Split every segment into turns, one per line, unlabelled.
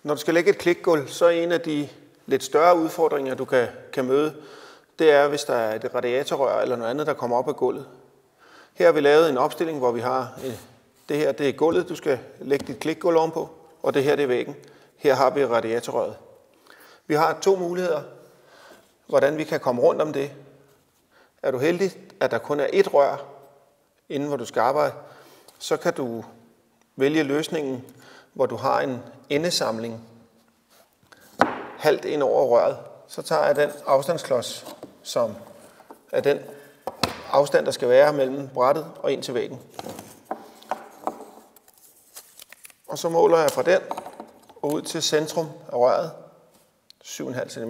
Når du skal lægge et klikgulv, så er en af de lidt større udfordringer, du kan møde, det er, hvis der er et radiatorrør eller noget andet, der kommer op af gulvet. Her har vi lavet en opstilling, hvor vi har det her, det er gulvet, du skal lægge dit klikgulv ovenpå, og det her, det er væggen. Her har vi radiatorrøret. Vi har 2 muligheder, hvordan vi kan komme rundt om det. Er du heldig, at der kun er ét rør, inden hvor du skal arbejde, så kan du vælge løsningen, hvor du har en endesamling halvt ind over røret. Så tager jeg den afstandsklods, som er den afstand, der skal være mellem brættet og ind til væggen. Og så måler jeg fra den og ud til centrum af røret, 7,5 cm.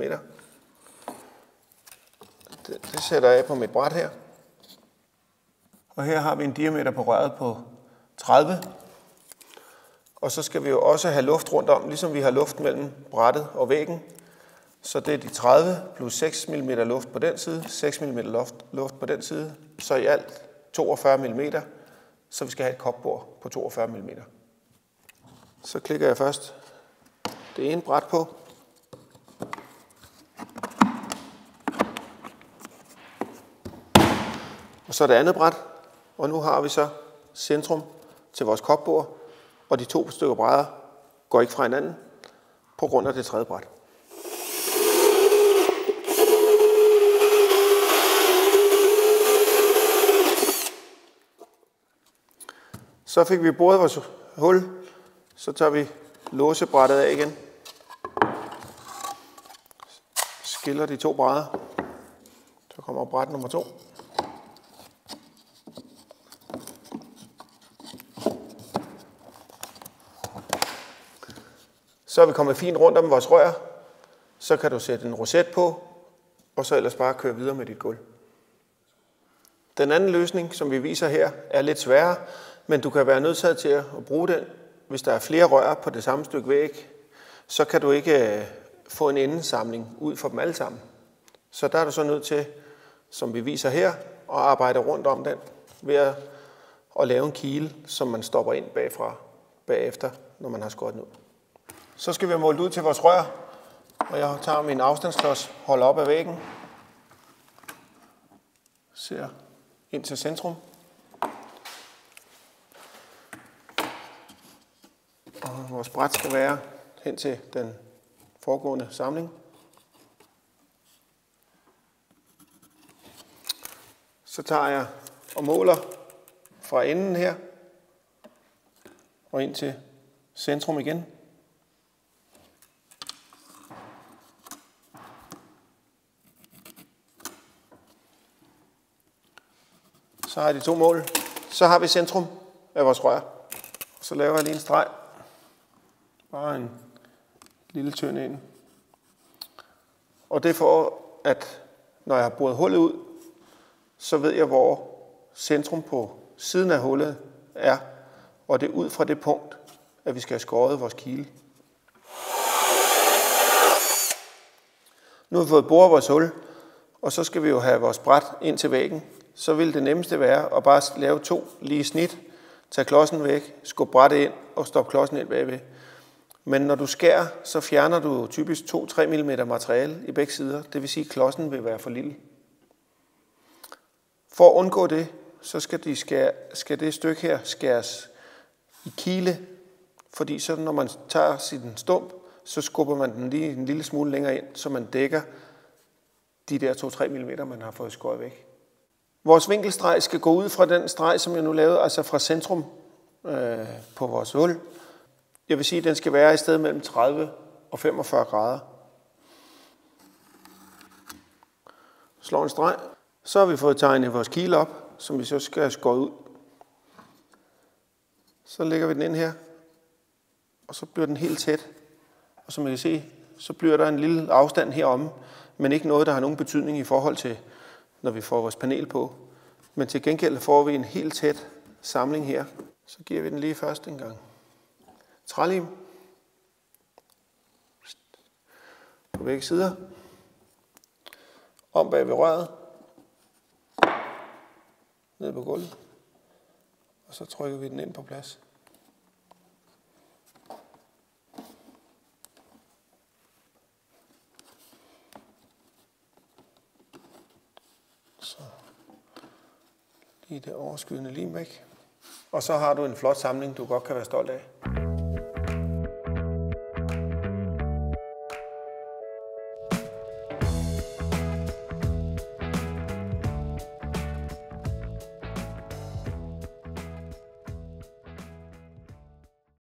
Det sætter jeg på mit bræt her. Og her har vi en diameter på røret på 30. Og så skal vi jo også have luft rundt om, ligesom vi har luft mellem brættet og væggen. Så det er de 30 plus 6 mm luft på den side, 6 mm luft på den side, så i alt 42 mm, så vi skal have et kopbord på 42 mm. Så klikker jeg først det ene bræt på. Og så det andet bræt, og nu har vi så centrum til vores kopbord, og de 2 stykker brædder går ikke fra hinanden på grund af det tredje bræt. Så fik vi boret vores hul, så tager vi låsebrættet af igen. Skiller de 2 brædder, så kommer bræt nummer 2. Så er vi kommet fint rundt om vores rør. Så kan du sætte en roset på, og så ellers bare køre videre med dit gulv. Den anden løsning, som vi viser her, er lidt sværere, men du kan være nødsaget til at bruge den. Hvis der er flere rør på det samme stykke væg, så kan du ikke få en endesamling ud for dem alle sammen. Så der er du så nødt til, som vi viser her, at arbejde rundt om den ved at lave en kile, som man stopper ind bagefter, når man har skåret den ud. Så skal vi have målt ud til vores rør, og jeg tager min afstandsklods, holder op af væggen, ser ind til centrum. Og vores bræt skal være hen til den foregående samling. Så tager jeg og måler fra enden her og ind til centrum igen. Så har jeg de 2 mål. Så har vi centrum af vores rør. Så laver jeg lige en streg. Bare en lille tynd ind. Og det er for, at når jeg har boret hullet ud, så ved jeg, hvor centrum på siden af hullet er. Og det er ud fra det punkt, at vi skal have skåret vores kile. Nu har vi fået boret vores hul, og så skal vi jo have vores bræt ind til væggen. Så vil det nemmeste være at bare lave 2 lige snit, tage klodsen væk, skubbe brættet ind og stoppe klodsen ind bagved. Men når du skærer, så fjerner du typisk 2-3 mm materiale i begge sider. Det vil sige, at klodsen vil være for lille. For at undgå det, så skal det stykke her skæres i kile, fordi så når man tager sin stump, så skubber man den lige en lille smule længere ind, så man dækker de der 2-3 mm, man har fået skåret væk. Vores vinkelstreg skal gå ud fra den streg, som jeg nu lavede, altså fra centrum på vores hul. Jeg vil sige, at den skal være i stedet mellem 30 og 45 grader. Slår en streg. Så har vi fået tegnet vores kile op, som vi så skal have skåret ud. Så lægger vi den ind her, og så bliver den helt tæt. Og som I kan se, så bliver der en lille afstand heromme, men ikke noget, der har nogen betydning i forhold til, når vi får vores panel på. Men til gengæld får vi en helt tæt samling her. Så giver vi den lige først en gang trælim på begge sider. Om bag ved røret. Ned på gulvet. Og så trykker vi den ind på plads. Så lige det overskydende lim væk. Og så har du en flot samling, du godt kan være stolt af.